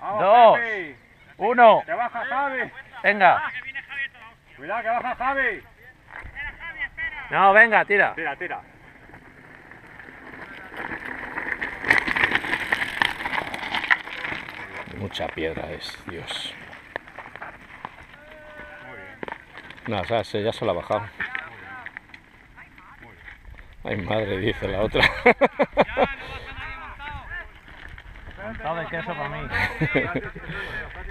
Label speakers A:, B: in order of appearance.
A: 2, 1.
B: ¡Que baja Javi!
A: Venga.
B: ¡Cuidado, que baja Javi!
A: No, venga, tira.
B: Tira, tira.
C: Mucha piedra es, Dios.
B: Muy bien.
C: No, o sea, ya se la ha bajado. Ay, madre, dice la otra.
A: Montado de queso para mí.